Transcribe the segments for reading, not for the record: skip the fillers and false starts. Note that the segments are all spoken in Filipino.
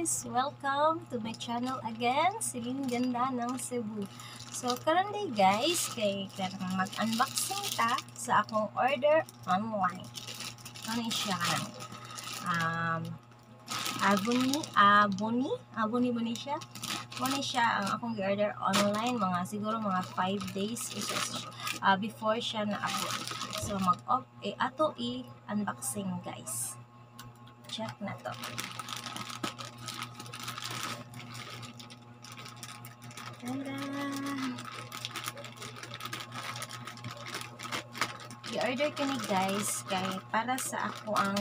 guys! Welcome to my channel again, Siling Ganda ng Cebu. So, karon day guys, kay karang mag-unboxing ta sa akong order online. Ano siya kanang Aboni ba ni siya? Ano siya ang akong i-order online, siguro mga 5 days before siya na-abot. So, ato i-unboxing guys. Check na to. I-order ko ni guys kay para sa ako ang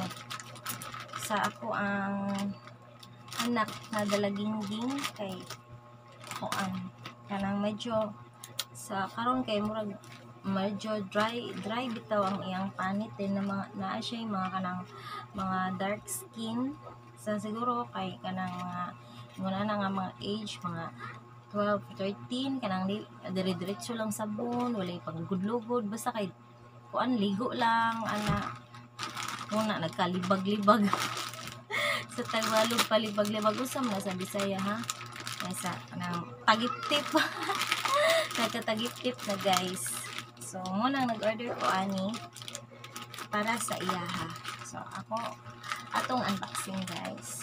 anak na dalaginding kay kanang medyo sa karon kay murag medyo dry bitaw ang iyang panit din na mga naa siya mga kanang mga dark skin sa siguro kay kanang mga nga mga age mga 12, 13 kanang dire-diretso lang sabon, walay paggudlugod basta kay ligo lang muna nagkalibag-libag sa Tagalog palibag-libag usam na sa Bisaya ha sa kanang tagip-tip nagkatagip-tip na guys. So muna nag-order ko ani para sa iya ha. So atong unboxing guys.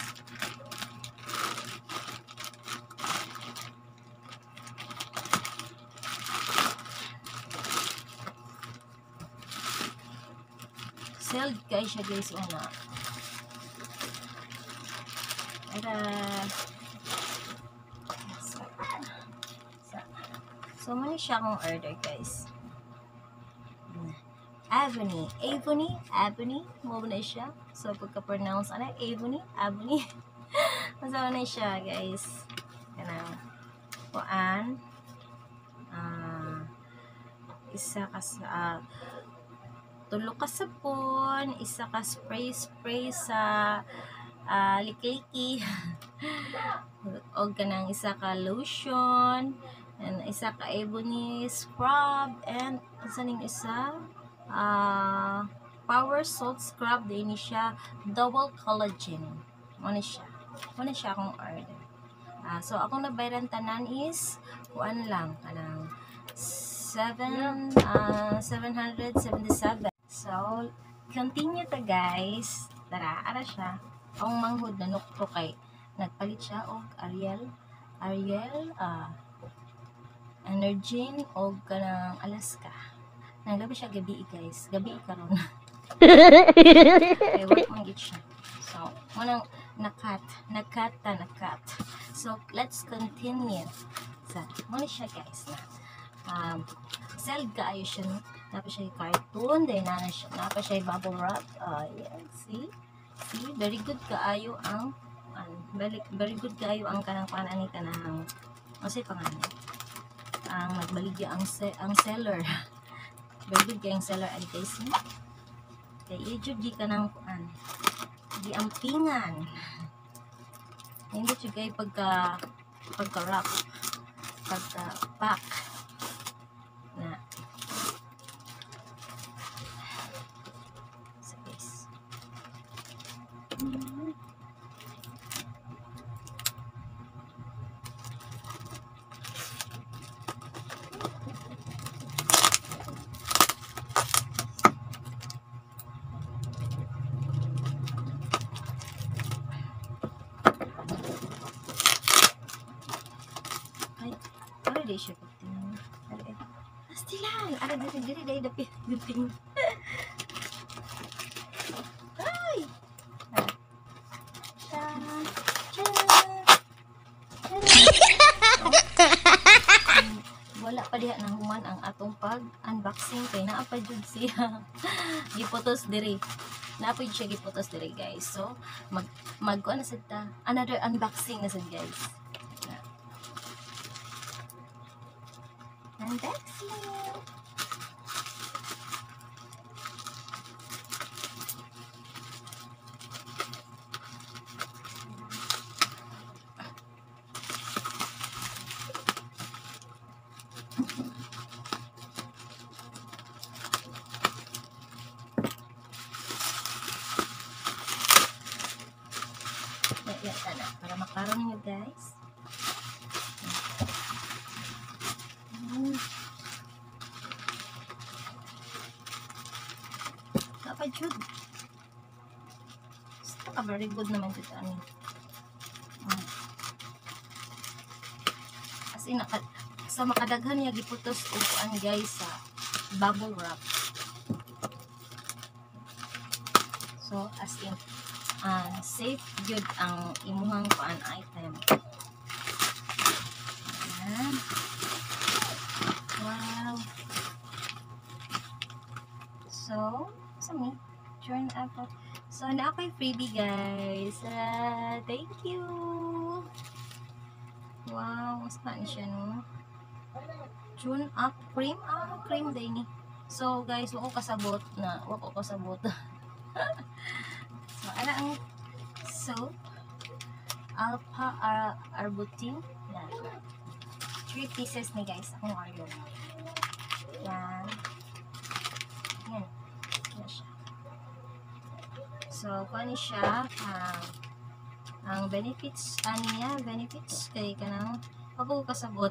Sealed guys siya guys una. So muna siya akong order guys. Avoni mo na siya. So pagka-pronounce Avoni Masa na siya guys. Kanang isa ka sa tulo ka sapon, isa ka spray sa liki-liki o kanang isa ka lotion and isa ka Avoni scrub and ning isa power salt scrub din siya double collagen mo siya akong order. So akong nabayaran tanan is lang kanang 777. So continue ta guys. Tara ara siya ang manghud na nukto kay nagpalit siya og Ariel Energin og kanang Alaska. Nagabi siya gabi guys. Gabi karon. Okay, work man gid siya. So, munang nakat. So, let's continue. So, muna siya guys na. Sealed kaayo siya. Napa siya cartoon. Then, napa siya bubble wrap. Yeah, see, very good kaayo ang kanang panani kanang kasi pangalan. Ang nagbaligya ang seller. Very good kayong seller ay guys. Kaya i-jud di ka ng di ampingan. Hindi siya kayo pagka-wrap, pagka-pack na. So guys. Di siya pagtingin. Pastilan! Diri dapit. Ay! Wala pa diha nang human ang atong pag-unboxing kay naa pa jud siya. Giputos diri. Naapod siya giputos diri guys. So, mag-kuan na sad ta. Another unboxing na sad guys. Unboxing. Yan na para makaroon niyo guys. Dapat jud. Very good naman dito ani. As in sa makadaghan niya giputos og kuan guys sa bubble wrap. So as in safe good ang imuhang kuan item. Ayan. Wow. So, me turn up. So, na ako'y freebie guys. Thank you. Wow, mas kaan siya no. Tune up cream. Cream din ni. So, guys, wako kasabot. So, ala ang soap. Alpha Arbutin. Yan. 3 pieces ni guys. Akong order. Yan. Yan. Yan siya. So, kung ano siya, ang benefits, benefits kay kanang kasabot.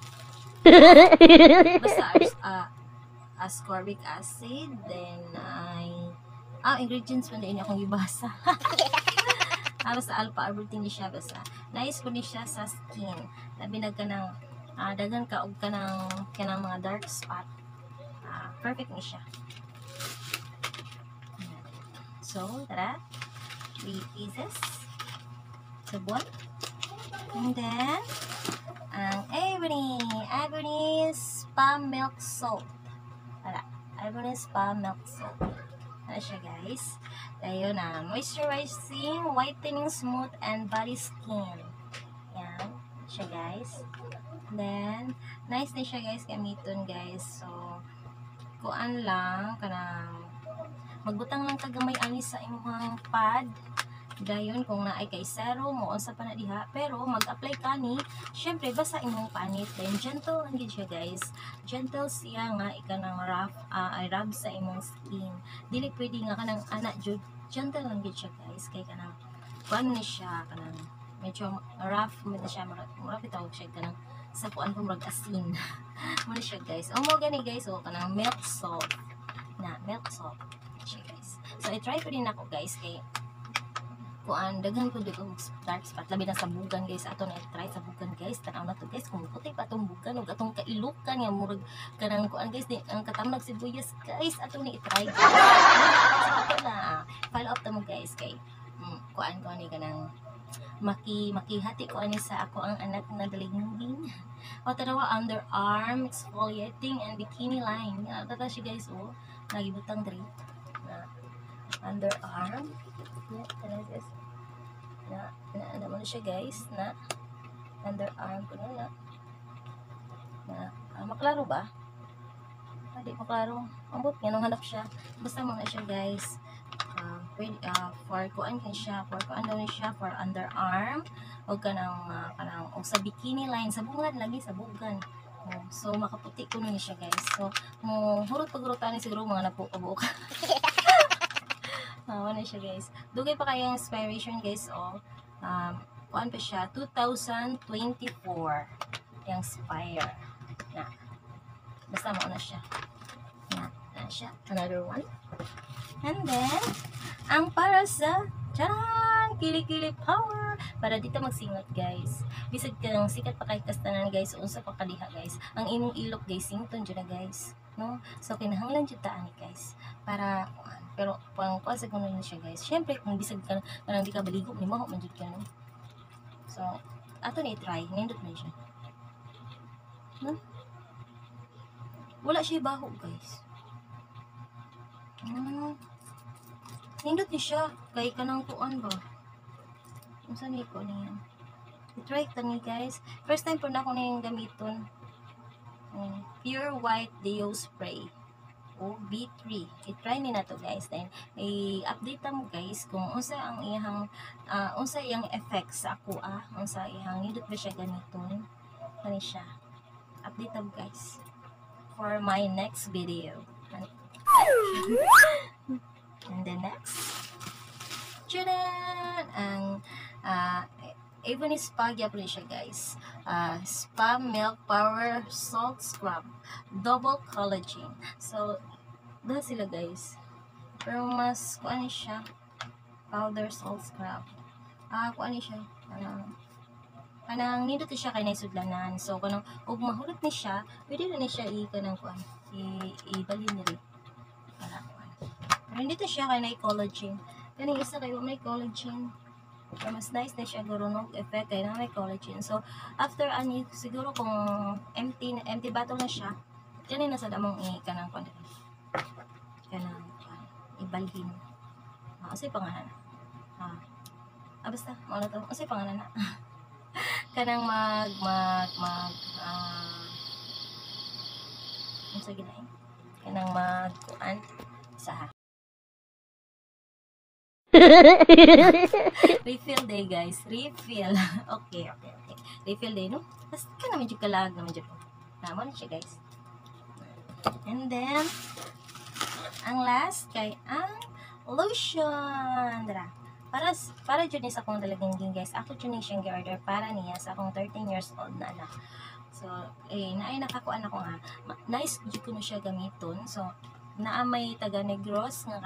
Basta ascorbic acid, then ingredients pa din akong ibasa. Basta alpha arbutin siya, basta nice po ni siya sa skin. Labi na kanang dagan ka og kanang mga dark spot. Perfect ni siya. So, tara, 3 pieces. Sabon. And then, ang Ebony Spa Milk Soap. Tara, Ebony Spa Milk Soap. Ano siya guys? Tayo na, moisturizing, whitening, smooth, and body skin. Yan, siya guys. Then, nice na siya guys, gamiton guys. So, kuan lang, kanang magbutang lang kagamay ani sa imong pad dayon kung naay kay serum mo unsa pa na diha, pero mag-apply ka ni syempre basa imong panit, then gentle lang gid siya guys, gentle siya nga ikanang rough rub sa imong skin, dili pwede nga kanang jud, gentle lang gid siya guys, kay kanang kuan ni siya kanang medyo rough mo na siya, mura bitaw siya kanang sa kuan kung mag-asin mo na siya guys. Mo gani guys, kanang milk soap siya guys. So, i-try ko din ako guys kay kuan daghan ko dito dark spot labi na sa bugan guys. Ato na i-try sa bugan guys. Tanaw na to guys kung puti pa atong bugan ug atong kailukan nga murag kanang kuan guys ang katamnag sibuyas guys. Ato ni i-try guys. Ato na follow up ta mo guys kay kuan ko ani kanang makihati ko ani sa ako ang anak na dalingin. O tanawa underarm exfoliating and bikini line. Tata siya guys nagibutang diri. Underarm na mo siya guys na underarm ko na maklaro ba? Hindi maklaro, ambot nga nung hanap siya, basta mo na siya guys. For kuan siya for underarm o kanang o sa bikini line sa bungan lagi sa bugan. So makaputi ko niya siya guys. So mo hurot pagurutan ni siguro mga napukabuka. Ano siya guys. Dugay pa kayong inspiration guys kuan pa siya 2024 yung Spire na. Basta mo na siya. Na siya. Another one. And then ang para sa Kilikili Power para dito magsingot guys. Bisag kang sikat pa kay kastanan guys, unsa pa kadiha guys. Ang imong ilok guys sington jud na guys, no? So kinahanglan jud ta ani guys para pero pang sa kuno ni siya guys. Syempre kung bisag ka kanang di ka baligo ni mo man jud ka no. So ato ni try nindot man siya. No? Wala siya baho guys. Nindot ni siya kay kanang kuan ba. Unsa ni ko niya? I-try ta ni guys. First time po na ako nang gamiton. Pure White Deo Spray. B3. I-try ni na to guys. Then i-update ta mo guys kung unsa ang iyang unsa iyang effects sa ako unsa iyang nindot ba siya ganiton. Kani siya. Update ta mo guys for my next video. And then next, tadaan! Ang even spa gyapon siya guys. Spa Milk Power Salt Scrub Double Collagen. So dahil sila guys, pero mas kuan siya powder salt scrub. Kuan siya kanang nindot siya kay naisudlanan. So kanang ug mahulot ni siya, pwede na ni siya kanang kuan ibalhin ni rin para kuan. Pero dito siya kay na collagen. Kaning isa kay may collagen. So, mas nice na siya gurunog effect kay na may collagen. So after ani siguro kung empty bottle na siya, kani na sa damong kanang kuan kanang ibalhin. Kasi pangalan basta mao na to. Kasi pangalan na. Kanang unsa ginay? Kanang magkuan sa refill day guys, refill. Okay. Refill day no? Basta ka naman jud kalag naman jud. Naman siya guys. And then ang last kay ang lotion. Dara. Para jud ni sa akong dalagang guys. Ako jud ni siyang gi-order para niya sa akong 13 years old na anak. So, naay nakakuan ako nga. Nice jud ko na siya gamiton. So, naa may taga Negros nga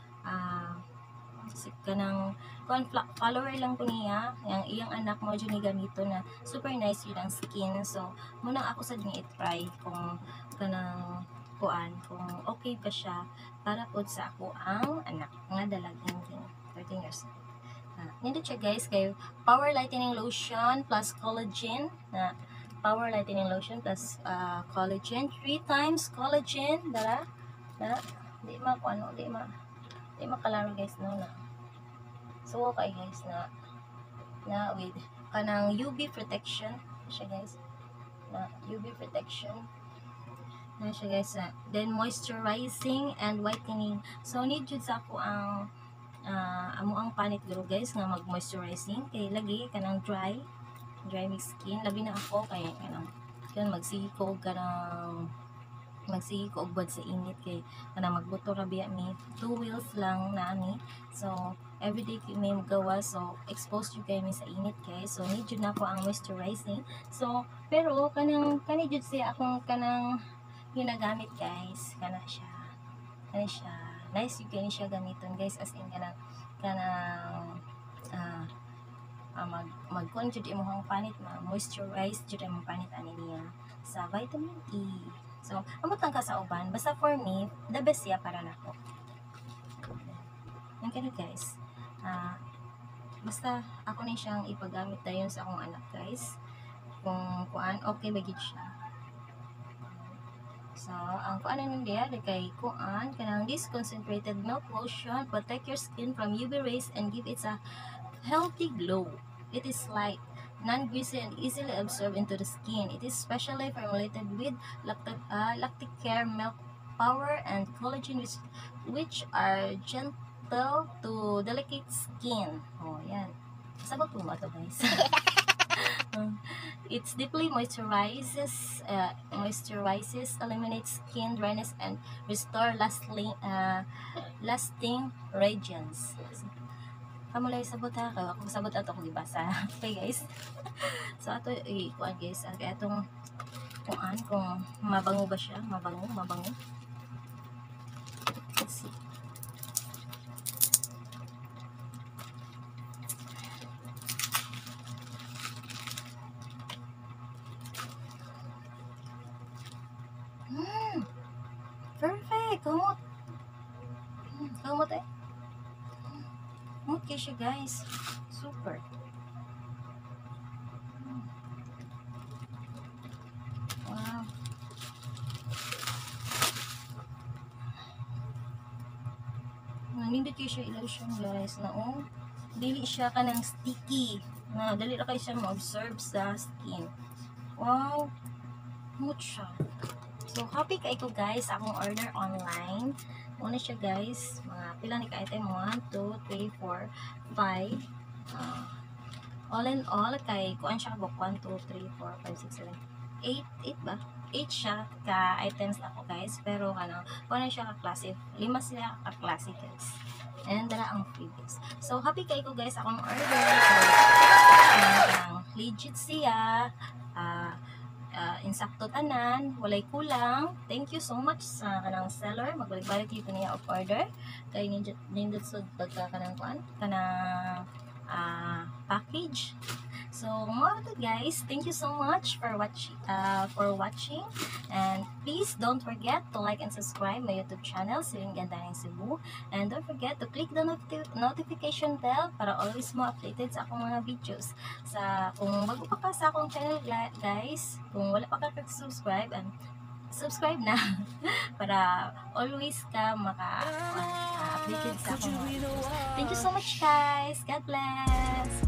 kanang follower lang ko niya, yang iyang anak mo jud ni gamito na super nice yun ang skin. So, muna ako sa dinhi i-try kung kanang kuan, kung okay pa siya para pod sa ako ang anak nga dalaging 13 years old. Nindot siya guys kay Power Lightening Lotion plus Collagen na Power Lightening Lotion plus collagen 3 times collagen dara di makalaro guys no na. So okay guys na with kanang UV protection siya guys na UV protection na siya guys then moisturizing and whitening. So need jud sa ako ang amo ang panit guro guys nga mag moisturizing kay lagi kanang dry mix skin labi na ako kay kanang magsiko og bad sa init kay kanang magbuto ra biya mi 2 wheels lang na ani. So everyday may magawa so exposed jud kay mi sa init kay so need jud nako ang moisturizing. So pero kani jud siya akong kanang ginagamit guys kana siya nice jud kay siya gamiton guys as in kanang magkuan jud imong panit moisturize jud imong panit ani niya sa vitamin E. So amot lang ka sa uban basta for me the best siya para nako. Yan kani guys. Basta ako na siyang ipagamit dayon sa akong anak guys. Kung kuan okay ba gid siya. So ang kuan nun diya kay kuan kanang this concentrated milk lotion protect your skin from UV rays and give it a healthy glow. It is light, non-greasy and easily absorbed into the skin. It is specially formulated with Lacticare Milk Power and Collagen which are gentle to delicate skin. Oh, yan. Sabot po ba ito guys? It deeply moisturizes, eliminates skin dryness and restore lasting radiance. Kamulay sabot ha, kung sabot ato ko gibasa. Okay guys. So ato kuan guys, kaya atong kuan kung mabango ba siya, mabango. Let's see. Perfect. Kamot eh. Okay siya guys. Super. Wow. Nindot kayo siya i-lotion guys na dili siya kanang sticky. Dali ra kayo siya ma-absorb sa skin. Wow. Smooth siya. So happy kay ko guys akong order online. Muna siya guys, mga pila ni ka-item 1, 2, 3, 4, 5 all in all kay kuan siya buk 1, 2, 3, 4, 5, 6, 7, 8 ba? 8 siya ka items ako guys pero kuan siya ka klase 5 sila ka klase guys and dala ang freebies. So happy kay ko guys akong order. Legit siya. Insakto tanan, walay kulang. Thank you so much sa kanang seller. Magbalik-balik dito niya of order. Kay nindot sa pagka kanang kuan, kanang package. So, more to guys. Thank you so much for watching. And please don't forget to like and subscribe my YouTube channel, Siling Ganda ng Cebu. And don't forget to click the notification bell para always mo updated sa akong mga videos. Kung bago pa sa akong channel guys, kung wala pa ka subscribe, subscribe na para always ka maka updated sa akong mga videos. Thank you so much guys. God bless.